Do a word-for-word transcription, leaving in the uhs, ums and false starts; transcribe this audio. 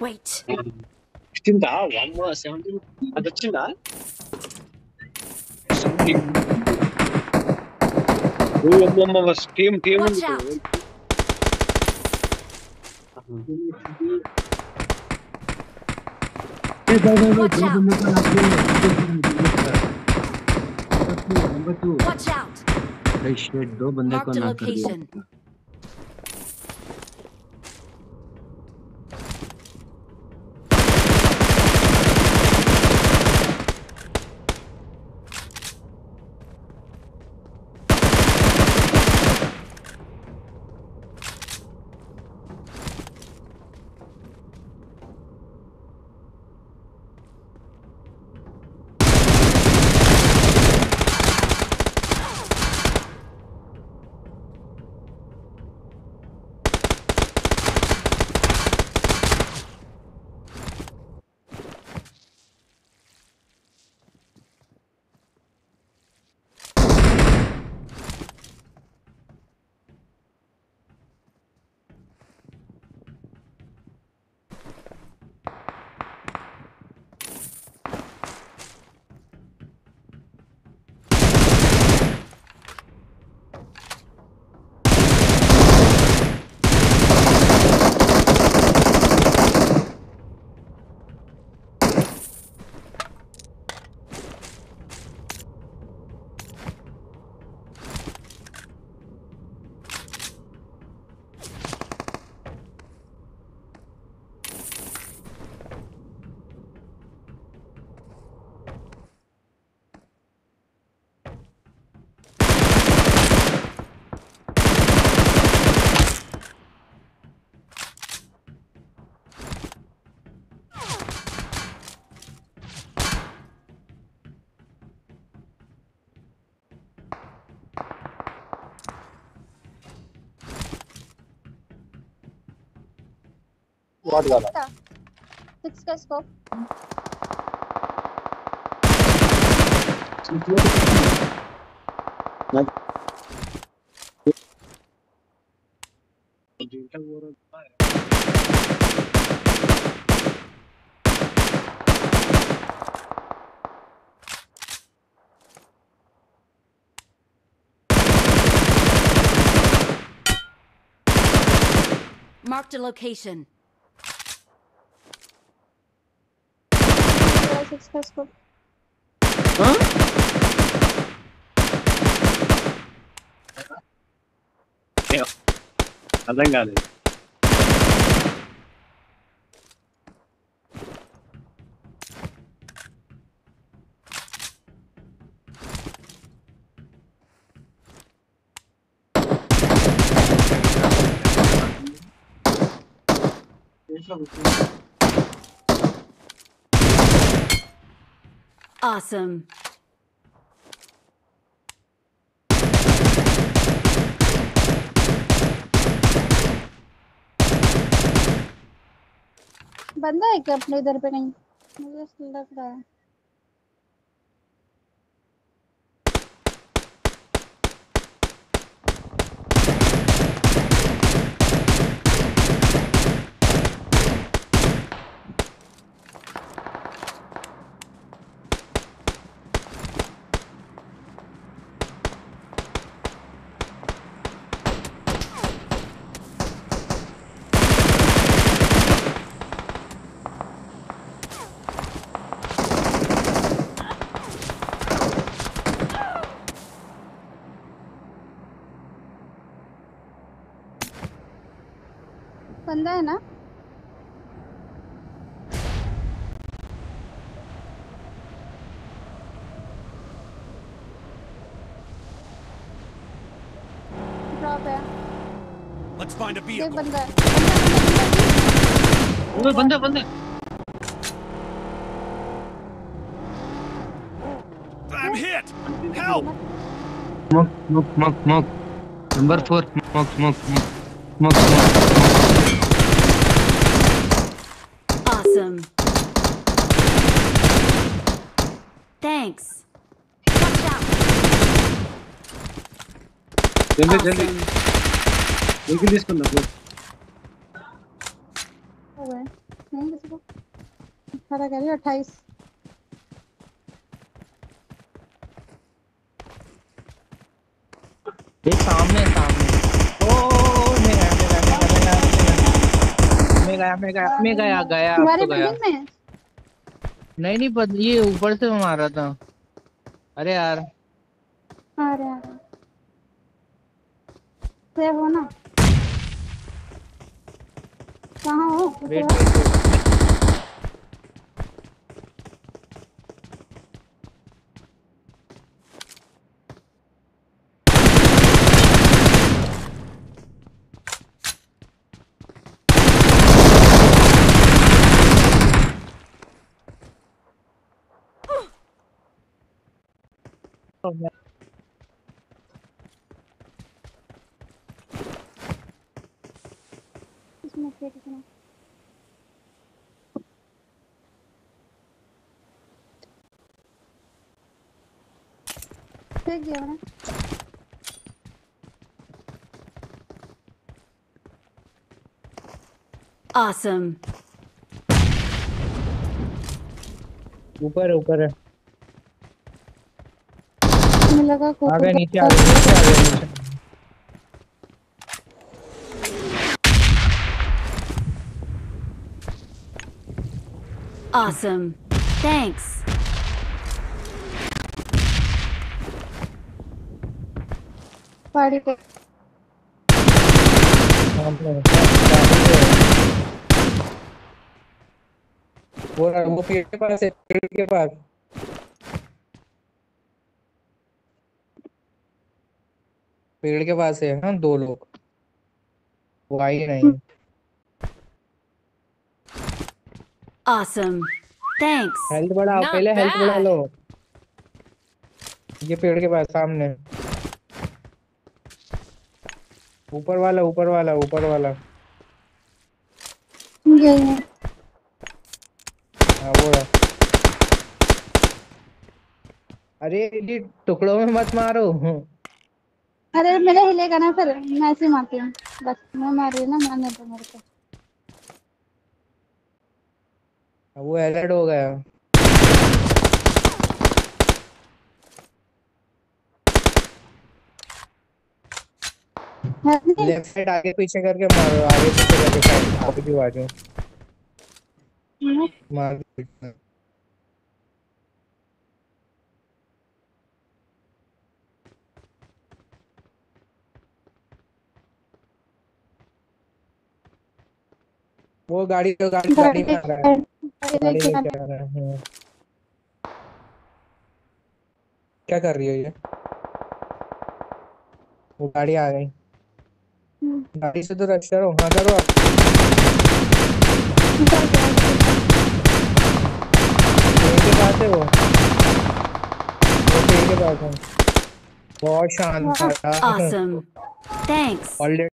Wait. sixteen one more seventeen. Ada cina? Something. Oh, mama was team team. Watch out. Watch out. Watch out. Marked a location. What वाला? Six का scope. Marked a location. Six का scope. Huh? Yeah. I think I did. Awesome. बंदा है क्या अपने इधर पे कहीं? मुझे लग रहा है। बंदा है ना? ड्रॉप है। Let's find a ये vehicle. बंदा है। ओए बंदा बंदा। I'm hit. Help! Smoke, smoke, smoke, smoke. Number four, smoke, smoke, smoke, smoke, smoke. Awesome. Thanks. Watch out. जल्दी जल्दी। Awesome. लेकिन इसको ना हो गए नहीं किसी को अठारह कह रही है अट्ठाईस ये सामने सामने ओ मैं गया मैं गया मैं गया मैं गया मैं गया मैं गया गया अब तुम्हारी तो गया। बिल्डिंग में नहीं नहीं पता ये ऊपर से मारा था। अरे यार आ रहे आ रहे सेव हो ना कहाँ हो वेट दूसरा वेट वेट इसमें से कितना फेंक दिया मैंने Awesome. ऊपर ऊपर है मुझे लगा आ कुकुर गए नीचे आ का गए नीचे आ गए नीचे। Awesome. Thanks. पहाड़ी पे सामने है, सामने है। वो वो पेड़ के पास है पेड़ के पास पेड़ के पास है हाँ दो लोग वो आई नहीं। Awesome. Thanks. हेल्थ बढ़ाओ Not पहले हेल्थ बढ़ा bad. लो। ये पेड़ के पास सामने ऊपर वाला ऊपर वाला ऊपर वाला यही है हाँ वो रहा। अरे ये टुकड़ों में मत मारो। अरे मेरे हिलेगा ना फिर मैं ऐसे ही मारती हूँ बस मैं मार रही हूँ ना मारने दो मेरे को वो अलर्ट हो गया। है नहीं लेफ्ट साइड आगे पीछे करके मारो आगे पीछे करके साइड आगे भी बाजू मार दो। वो गाड़ी तो गाड़ी गाड़ी में गाड़ी आ रहा है गाड़ी गाड़ी लेके आ लेके आ रहा है हम्म। क्या कर रही हो ये वो गाड़ी आ गई हम्म, गाड़ी से तो रश करो हाँ करो अब निकल गया पेड़ के पास है वो वो पेड़ के पास है बहुत वाह शानदार Awesome. Thanks. ऑलरेडी